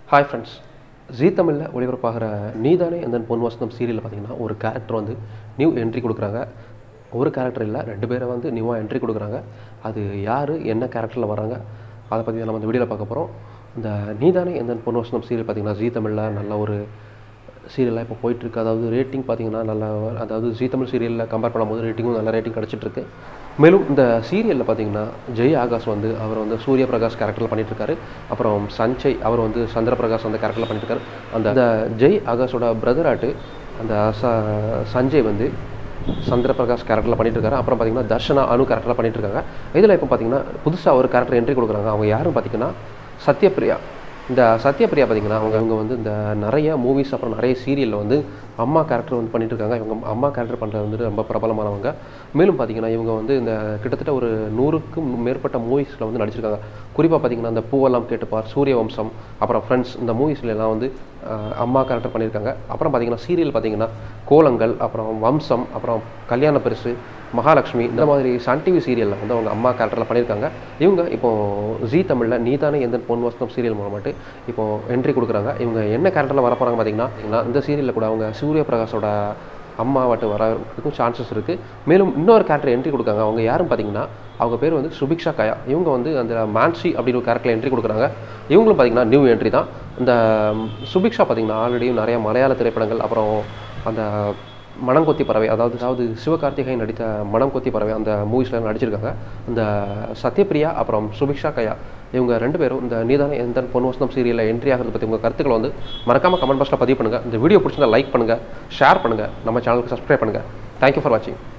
Hi friends, Zee Tamil ஒளிபரப்பாகிற நீதானே எந்தன் பொன்வாசந்தம் சீரியலில் பார்த்தீங்கன்னா ஒரு கேரக்டர் வந்து நியூ என்ட்ரி கொடுக்குறாங்க. ஒரு கேரக்டர் இல்லை, 2 பேரை வந்து நியூவாக என்ட்ரி கொடுக்குறாங்க. அது யார், என்ன கேரக்டரில் வராங்க, அதை பற்றி நம்ம இந்த வீடியோவில் பார்க்க போகிறோம். இந்த நீதானே எந்தன் பொன்வாசந்தம் சீரியல் பார்த்தீங்கன்னா ஜீ தமிழில் நல்ல ஒரு சீரியலாக இப்போ போயிட்டுருக்கு. அதாவது ரேட்டிங் பார்த்தீங்கன்னா நல்லா, அதாவது ஜீ தமிழ் சீரியலில் கம்பேர் பண்ணும்போது ரேட்டிங்கும் நல்ல ரேட்டிங் கிடச்சிட்ருக்கு. மேலும் இந்த சீரியலில் பார்த்தீங்கன்னா ஜெய் ஆகாஷ் வந்து அவர் வந்து சூரிய பிரகாஷ் கேரக்டரில் பண்ணிகிட்ருக்காரு. அப்புறம் சஞ்சய் அவர் வந்து சந்திர பிரகாஷ் அந்த கேரக்டரில் பண்ணிட்டுருக்காரு. அந்த ஜெய் ஆகாஷோட பிரதராட்டு அந்த சஞ்சய் வந்து சந்திர பிரகாஷ் கேரக்டரில் பண்ணிட்டுருக்காரு. அப்புறம் பார்த்தீங்கன்னா தர்ஷனா அனு கேரக்டரில் பண்ணிட்டுருக்காங்க. இதில் இப்போ பார்த்தீங்கன்னா புதுசாக ஒரு கேரக்டர் என்ட்ரி கொடுக்குறாங்க. அவங்க யாரும் பார்த்தீங்கன்னா சத்யபிரியா. இந்த சத்யபிரியா பார்த்தீங்கன்னா அவங்க வந்து இந்த நிறைய மூவிஸ் அப்புறம் நிறைய சீரியலில் வந்து அம்மா கேரக்டர் வந்து பண்ணிட்டுருக்காங்க. இவங்க அம்மா கேரக்டர் பண்ணுறது வந்துட்டு ரொம்ப பிரபலமானவங்க. மேலும் பார்த்தீங்கன்னா இவங்க வந்து இந்த கிட்டத்தட்ட ஒரு 100க்கும் மேற்பட்ட மூவிஸில் வந்து நடிச்சிருக்காங்க. குறிப்பாக பார்த்தீங்கன்னா இந்த பூவெல்லாம் கேட்டுப்பார், சூரிய வம்சம், அப்புறம் ஃப்ரெண்ட்ஸ், இந்த மூவிஸ்லாம் வந்து அம்மா கேரக்டர் பண்ணியிருக்காங்க. அப்புறம் பார்த்தீங்கன்னா சீரியல் பார்த்தீங்கன்னா கோலங்கள், அப்புறம் வம்சம், அப்புறம் கல்யாண பரிசு, மகாலட்சுமி, இந்த மாதிரி சன் டிவி சீரியலில் வந்து அவங்க அம்மா கேரக்டரில் பண்ணியிருக்காங்க. இவங்க இப்போது ஜீ தமிழில் நீதானே எந்தன் பொன்வாசந்தம் சீரியல் மூலமாட்டு இப்போது என்ட்ரி கொடுக்குறாங்க. இவங்க என்ன கேரக்டரில் வரப்போகிறாங்க பார்த்தீங்கன்னா இந்த சீரியலில் கூட அவங்க சூரிய பிரகாஷோட அம்மாவாட்டு வரதுக்கும் சான்சஸ் இருக்குது. மேலும் இன்னொரு கேரக்டர் என்ட்ரி கொடுக்காங்க. அவங்க யாரும் பார்த்தீங்கன்னா அவங்க பேர் வந்து சுபிக்ஷா கயா. இவங்க வந்து அந்த மான்சி அப்படின்னு ஒரு கேரக்டரில் என்ட்ரி கொடுக்குறாங்க. இவங்களும் பார்த்தீங்கன்னா நியூ என்ட்ரி தான். இந்த சுபிக்ஷா பார்த்தீங்கன்னா ஆல்ரெடியும் நிறைய மலையாள திரைப்படங்கள், அப்புறம் அந்த மணங்கொத்தி பறவை, அதாவது சிவகார்த்திகேயன் நடித்த மணங்கொத்தி பறவை அந்த மூவிஸில் நடிச்சிருக்காங்க. இந்த சத்யபிரியா அப்புறம் சுபிக்ஷா கயா இவங்க 2 பேரும் இந்த நீதானே எந்தன் பொன்வாசந்தம் சீரியலில் என்ட்ரி ஆகிறது பற்றி உங்கள் கருத்துக்களை வந்து மறக்காமல் கமெண்ட் பாக்ஸில் பதிவு பண்ணுங்கள். இந்த வீடியோ பிடிச்சிருந்தா லைக் பண்ணுங்கள், ஷேர் பண்ணுங்கள், நம்ம சேனலுக்கு சப்ஸ்கிரைப் பண்ணுங்கள். தேங்க்யூ ஃபார் வாட்சிங்.